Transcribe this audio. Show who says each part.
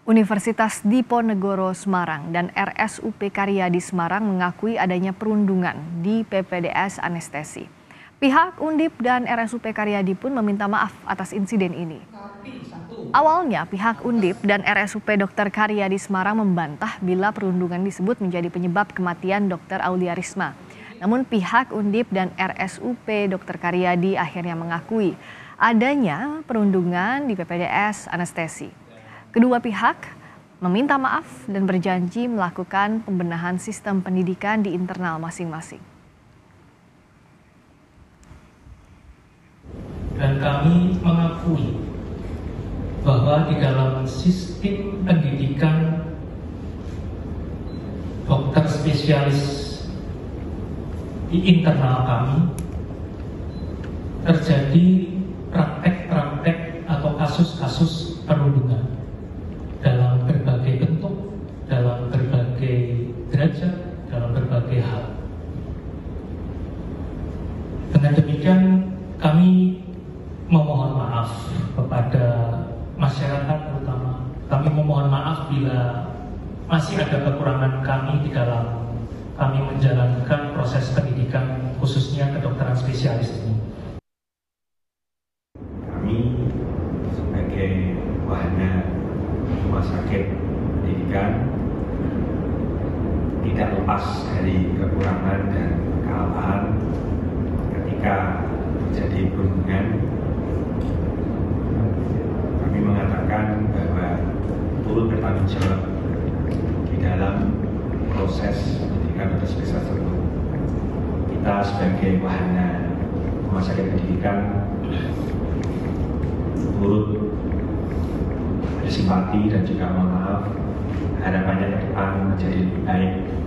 Speaker 1: Universitas Diponegoro Semarang dan RSUP Karyadi Semarang mengakui adanya perundungan di PPDS Anestesi. Pihak Undip dan RSUP Karyadi pun meminta maaf atas insiden ini. Awalnya pihak Undip dan RSUP Dr. Karyadi Semarang membantah bila perundungan disebut menjadi penyebab kematian Dr. Aulia Risma. Namun pihak Undip dan RSUP Dr. Karyadi akhirnya mengakui adanya perundungan di PPDS Anestesi. Kedua pihak meminta maaf dan berjanji melakukan pembenahan sistem pendidikan di internal masing-masing.
Speaker 2: Dan kami mengakui bahwa di dalam sistem pendidikan dokter spesialis di internal kami terjadi praktek-praktek atau kasus-kasus perundungan dalam berbagai bentuk, dalam berbagai derajat, dalam berbagai hal. Dengan demikian kami memohon maaf kepada masyarakat terutama. Kami memohon maaf bila masih ada kekurangan kami di dalam kami menjalankan proses pendidikan khususnya kedokteran spesialis ini.
Speaker 3: Kami sebagai wahana rumah sakit pendidikan tidak lepas dari kekurangan dan kesalahan ketika terjadi perundungan. Kami mengatakan bahwa turut bertanggung jawab di dalam proses pendidikan dokter spesialis tersebut. Kita sebagai wahana rumah sakit pendidikan turut bersimpati dan juga mohon maaf, harapannya ke depan menjadi lebih baik